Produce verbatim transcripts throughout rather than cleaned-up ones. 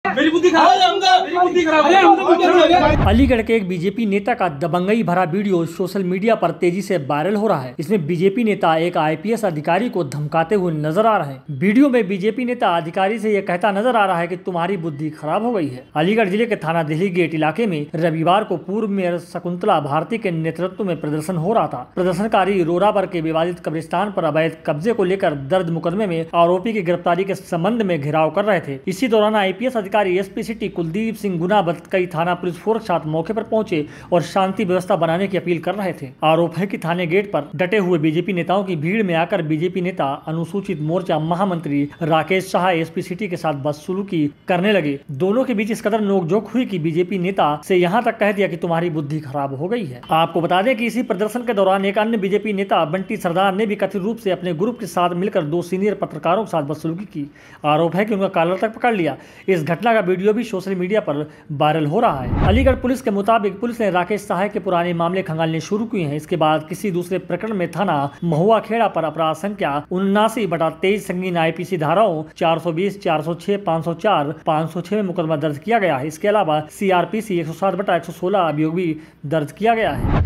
मेरी बुद्धि खराब है, मेरी बुद्धि खराब है। अलीगढ़ के एक बीजेपी नेता का दबंगई भरा वीडियो सोशल मीडिया पर तेजी से वायरल हो रहा है। इसमें बीजेपी नेता एक आईपीएस अधिकारी को धमकाते हुए नजर आ रहे हैं। वीडियो में बीजेपी नेता अधिकारी से यह कहता नजर आ रहा है कि तुम्हारी बुद्धि खराब हो गई है। अलीगढ़ जिले के थाना दिल्ली गेट इलाके में रविवार को पूर्व मेयर शकुंतला भारती के नेतृत्व में प्रदर्शन हो रहा था। प्रदर्शनकारी रोराबर के विवादित कब्रिस्तान पर अवैध कब्जे को लेकर दर्ज मुकदमे में आरोपी की गिरफ्तारी के संबंध में घेराव कर रहे थे। इसी दौरान आईपीएस अधिकारी एसपी सिटी कुलदीप सिंह गुना कई थाना पुलिस फोर्स साथ मौके पर पहुंचे और शांति व्यवस्था बनाने की अपील कर रहे थे। आरोप है कि थाने गेट पर डटे हुए बीजेपी नेताओं की भीड़ में आकर बीजेपी नेता अनुसूचित मोर्चा महामंत्री राकेश शाह एसपी सिटी के साथ बदसलूकी करने लगे। दोनों के बीच इस कदर नोकझोंक हुई कि बीजेपी नेता से यहां तक कह दिया कि तुम्हारी बुद्धि खराब हो गई है। आपको बता दें कि इसी प्रदर्शन के दौरान एक अन्य बीजेपी नेता बंटी सरदार ने भी कथित रूप से अपने ग्रुप के साथ मिलकर दो सीनियर पत्रकारों के साथ बदसलूकी की। आरोप है कि उनका कॉलर तक पकड़ लिया। इस घटना का वीडियो भी सोशल मीडिया पर वायरल हो रहा है। अलीगढ़ पुलिस के मुताबिक पुलिस ने राकेश शाह के पुराने मामले खंगालने शुरू किए हैं। इसके बाद किसी दूसरे प्रकरण में थाना महुआ खेड़ा पर अपराध संख्या उन्नासी बटा तेईस संगीन आईपीसी धाराओं चार सौ बीस, चार सौ छह, पाँच सौ चार, पाँच सौ छह में मुकदमा दर्ज किया गया है। इसके अलावा सीआरपीसी एक सौ सात बटा एक सौ सोलह अभियोग भी दर्ज किया गया है।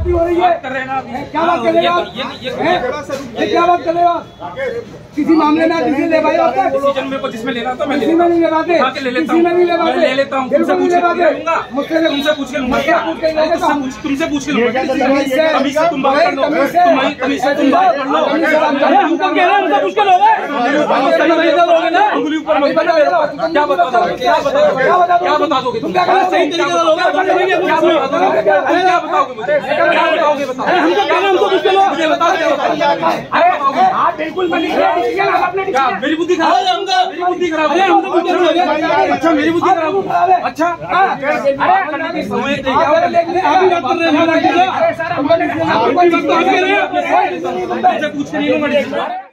किसी मामले में किसी ले भाई डिसीजन मेरे को जिसमें लेना था मैं ले लेता हूं, ले लेता हूं, मैं ले लेता हूं। तुमसे पूछ के लूंगा, तुमसे पूछ के लूंगा क्या? तुमसे पूछ के लूंगा। अभी से तुम बात कर लो, अभी से तुम बात कर लो। हमको कह रहे हैं हमसे पूछ के लोगे, उंगली ऊपर मत बताओ। क्या बता दोगे? क्या बताओगे? क्या बता दोगे? तुम सही तरीके से लोगे, क्या बताओगे? क्या बताओगे मुझे? क्या बताओगे? बताओ। हमको कह रहे हैं हमको पूछ के लो, मुझे बताओ क्या बताओगे? अरे हां बिल्कुल क्या मेरी बुद्धि खराब है? मेरी बुद्धि खराब है। हम तो बुद्धि खराब है। अच्छा मेरी बुद्धि खराब है। अच्छा अरे समय दे क्या अभी बात कर रहे हैं। अरे सर हम पूछ के नहीं लूंगा।